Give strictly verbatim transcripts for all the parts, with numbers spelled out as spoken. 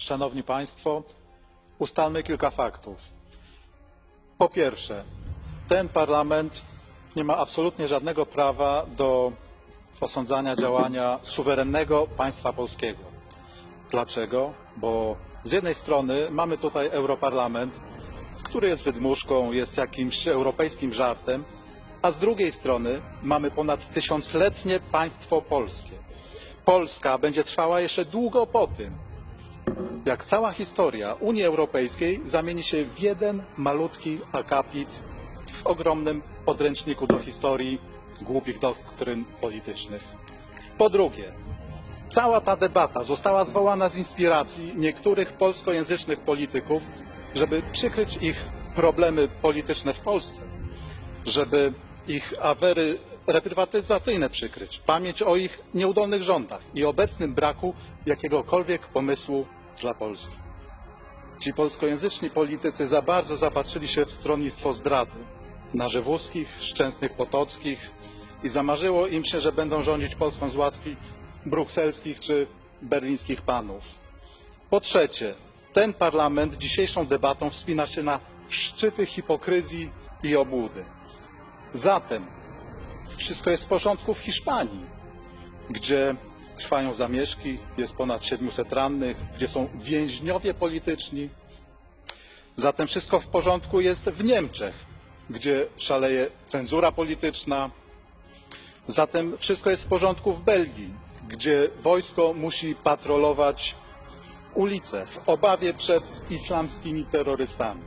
Szanowni Państwo, ustalmy kilka faktów. Po pierwsze, ten Parlament nie ma absolutnie żadnego prawa do osądzania działania suwerennego państwa polskiego. Dlaczego? Bo z jednej strony mamy tutaj Europarlament, który jest wydmuszką, jest jakimś europejskim żartem, a z drugiej strony mamy ponad tysiącletnie państwo polskie. Polska będzie trwała jeszcze długo po tym, jak cała historia Unii Europejskiej zamieni się w jeden malutki akapit w ogromnym podręczniku do historii głupich doktryn politycznych. Po drugie, cała ta debata została zwołana z inspiracji niektórych polskojęzycznych polityków, żeby przykryć ich problemy polityczne w Polsce, żeby ich afery reprywatyzacyjne przykryć, pamięć o ich nieudolnych rządach i obecnym braku jakiegokolwiek pomysłu dla Polski. Ci polskojęzyczni politycy za bardzo zapatrzyli się w stronnictwo zdrady, na Żywuskich, Szczęsnych Potockich i zamarzyło im się, że będą rządzić Polską z łaski brukselskich czy berlińskich panów. Po trzecie, ten Parlament dzisiejszą debatą wspina się na szczyty hipokryzji i obłudy. Zatem wszystko jest w porządku w Hiszpanii, gdzie trwają zamieszki, jest ponad siedmiuset rannych, gdzie są więźniowie polityczni. Zatem wszystko w porządku jest w Niemczech, gdzie szaleje cenzura polityczna. Zatem wszystko jest w porządku w Belgii, gdzie wojsko musi patrolować ulice w obawie przed islamskimi terrorystami.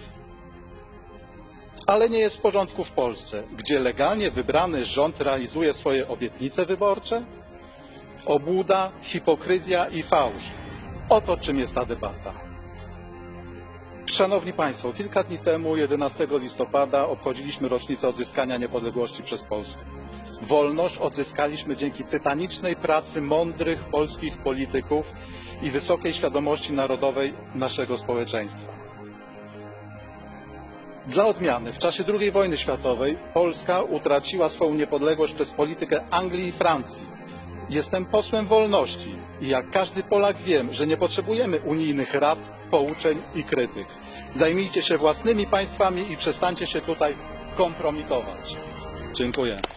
Ale nie jest w porządku w Polsce, gdzie legalnie wybrany rząd realizuje swoje obietnice wyborcze. Obłuda, hipokryzja i fałsz. Oto czym jest ta debata. Szanowni Państwo, kilka dni temu, jedenastego listopada, obchodziliśmy rocznicę odzyskania niepodległości przez Polskę. Wolność odzyskaliśmy dzięki tytanicznej pracy mądrych polskich polityków i wysokiej świadomości narodowej naszego społeczeństwa. Dla odmiany, w czasie drugiej wojny światowej Polska utraciła swoją niepodległość przez politykę Anglii i Francji. Jestem posłem wolności i jak każdy Polak wiem, że nie potrzebujemy unijnych rad, pouczeń i krytyk. Zajmijcie się własnymi państwami i przestańcie się tutaj kompromitować. Dziękuję.